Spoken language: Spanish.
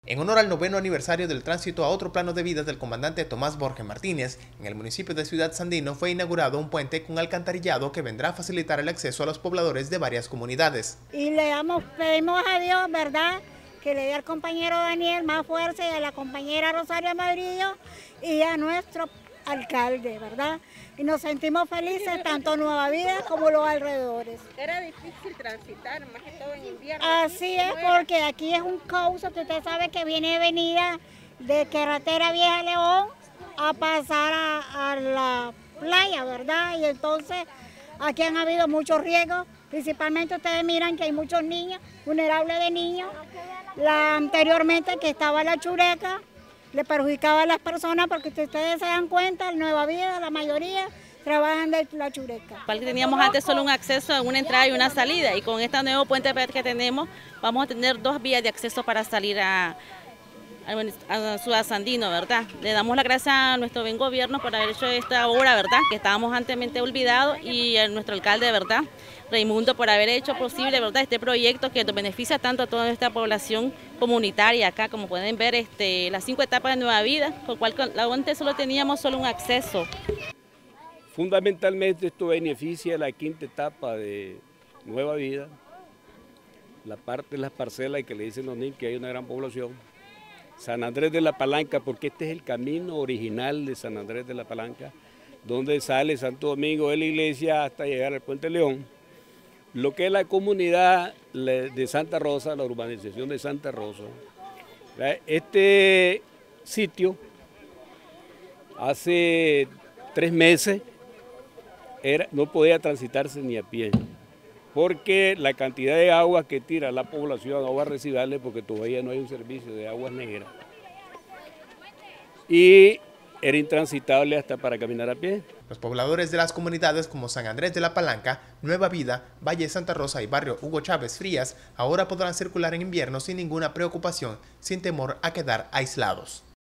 En honor al 9º aniversario del tránsito a otro plano de vida del comandante Tomás Borges Martínez, en el municipio de Ciudad Sandino fue inaugurado un puente con alcantarillado que vendrá a facilitar el acceso a los pobladores de varias comunidades. Y pedimos a Dios, ¿verdad?, que le dé al compañero Daniel más fuerza y a la compañera Rosario Amarillo y a nuestro alcalde, ¿verdad? Y nos sentimos felices, tanto Nueva Vida como los alrededores. Era difícil transitar, más que todo en invierno. Así es, porque aquí es un cauce que usted sabe que viene venida de Carretera Vieja León a pasar a la playa, ¿verdad? Y entonces aquí han habido muchos riesgos, principalmente ustedes miran que hay muchos niños, vulnerables de niños. Anteriormente que estaba la chureca, le perjudicaba a las personas porque si ustedes se dan cuenta, en Nueva Vida la mayoría trabajan de la chureca. Teníamos antes solo un acceso a una entrada y una salida, y con este nuevo puente que tenemos vamos a tener 2 vías de acceso para salir a Ciudad Sandino, ¿verdad? Le damos las gracias a nuestro buen gobierno por haber hecho esta obra, ¿verdad?, que estábamos anteriormente olvidados, y a nuestro alcalde, ¿verdad?, Raimundo, por haber hecho posible, ¿verdad?, este proyecto que nos beneficia tanto a toda esta población comunitaria acá. Como pueden ver, las 5 etapas de Nueva Vida, por cual antes solo teníamos un acceso. Fundamentalmente esto beneficia a la 5ª etapa de Nueva Vida, la parte de las parcelas que le dicen los niños que hay una gran población. San Andrés de la Palanca, porque este es el camino original de San Andrés de la Palanca, donde sale Santo Domingo de la iglesia hasta llegar al Puente León. Lo que es la comunidad de Santa Rosa, la urbanización de Santa Rosa. Este sitio hace 3 meses no podía transitarse ni a pie, porque la cantidad de agua que tira la población, aguas residuales, porque todavía no hay un servicio de aguas negras, y era intransitable hasta para caminar a pie. Los pobladores de las comunidades como San Andrés de la Palanca, Nueva Vida, Valle Santa Rosa y barrio Hugo Chávez Frías ahora podrán circular en invierno sin ninguna preocupación, sin temor a quedar aislados.